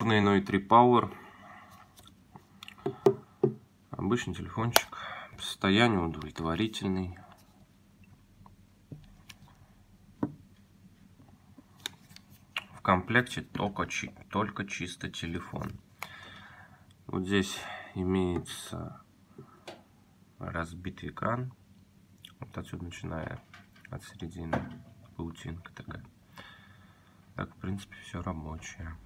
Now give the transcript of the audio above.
No i3 Power. Обычный телефончик. Состояние удовлетворительный. В комплекте только чисто телефон. Вот здесь имеется разбитый экран. Вот отсюда начиная от середины паутинка такая. Так, в принципе, все рабочее.